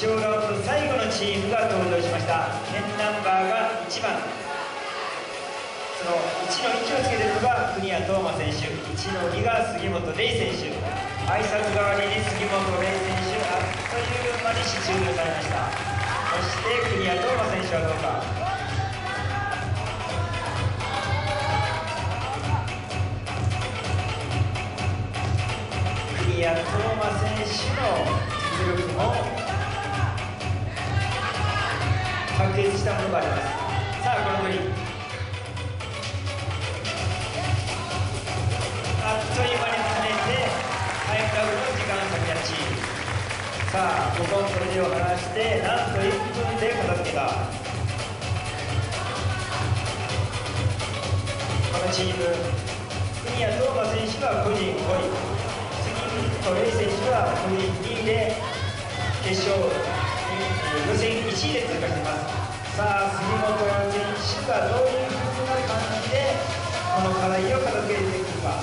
勝ラウンド最後のチームが登場しました。ペンナンバーが1番、その1の1をつけているのが国谷斗真選手、1の2が杉本玲選手、挨拶代わりに杉本玲選手、あっという間に終了されました。そして国谷斗真選手はどうか。国谷斗真選手の実力も確立したものがあります。さあこの取り、あっという間に跳ねてタイムアウトの時間差キャッチ。さあ5本取りを離してなんと1分で片付けた。このチーム、国谷斗真選手は個人5位、杉本玲選手は個人2位で決勝予選1位で通過しています。さあ杉本選手がどういうふうな感じでこの課題を片付けていくか。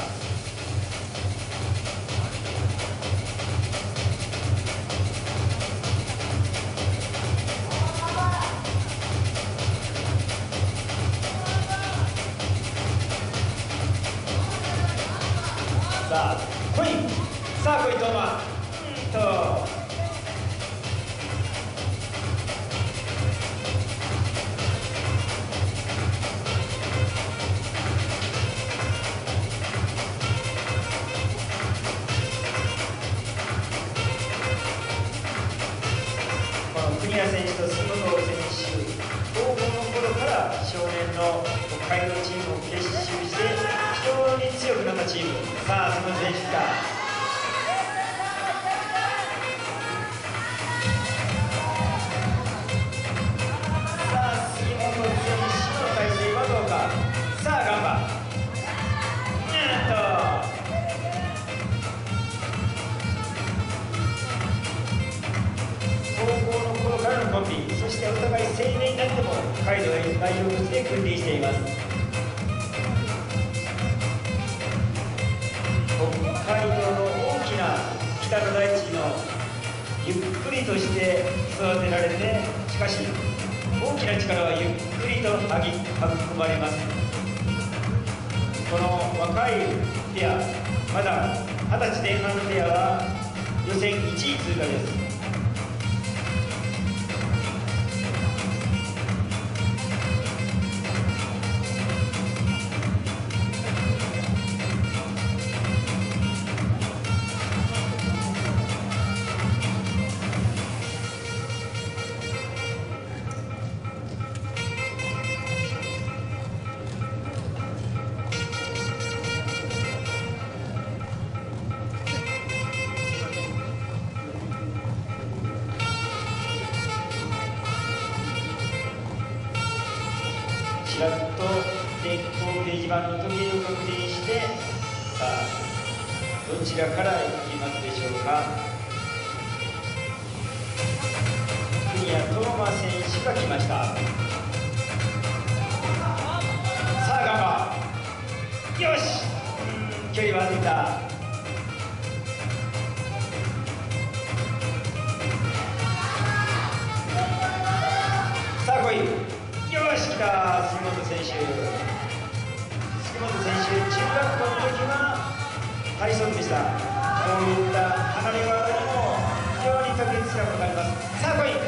さあ来い、さあ来い斗真、国谷選手と杉本選手、高校の頃から少年の北海道チームを結集して非常に強くなったチーム。さあ杉本選手だ。さあ杉本選手の体勢はどうか。さあガンバ、高校の頃からのコンビ、そしてお互い青年になっても北海道代表として君臨しています。北海道の大きな北の大地のゆっくりとして育てられて、しかし大きな力はゆっくりと育まれます。この若いペア、まだ20歳前半のペアは予選1位通過です。ちらっと電光掲示板の時計を確認して、さあどちらから行きますでしょうか。国谷斗真選手が来ました。さあガンバ、よし、距離は出た。さあ来い、よし来た。杉本選手、中学校の時は体操部でした。こういった離れ技にも非常に確率がかかります。さあ来い、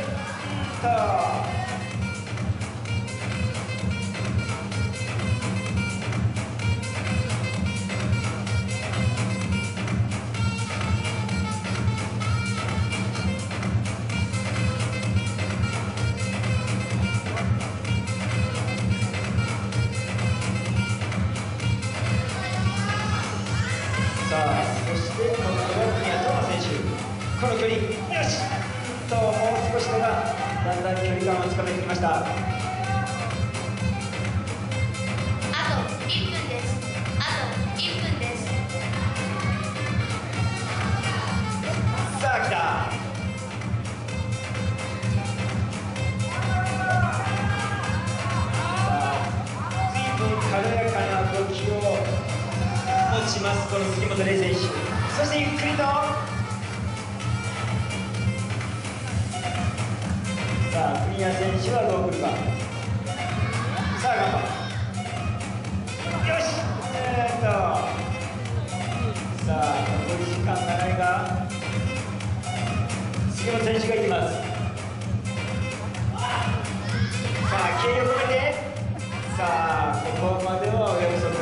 さあそして今度は国谷斗真選手、この距離、よしもう少しがだんだん距離感をつかめてきました。 あと1分です。あと1分です。 さあ来た。随分軽やかな動きを持ちます、この杉本玲選手。そしてゆっくりとさあ国谷選手はどう来るか。さあ頑張る。よし。さあ残り時間がないが杉本選手がいきます。さあ気合を込めて、さあここまではお約束。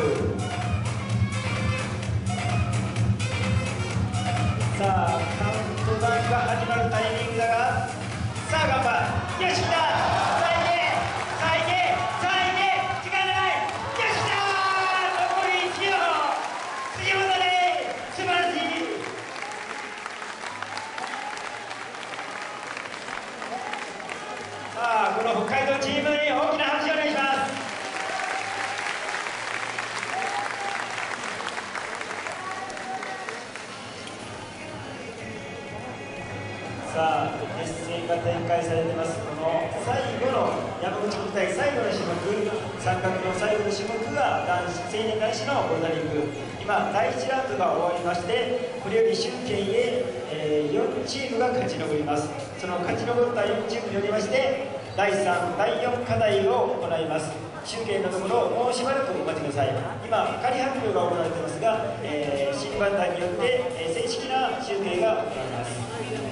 さあカウントダウンが始まるタイミングだが、さあ頑張る。よし来た。さあいけさあいけさあいけ、時間がない。よし来た。残り1秒。杉本で素晴らしい。さあこの北海道チームに大きな拍手をお願いします。さあ熱戦が展開されてます。この最後の山口国体最後の種目、三角の最後の種目が男子成年男子のボルダリング。今第1ラウンドが終わりまして、これより集計へ、4チームが勝ち残ります。その勝ち残った4チームによりまして第3、第4課題を行います。集計のところもうしばらくお待ちください。今仮発表が行われていますが、審判団によって正式な集計が行われます。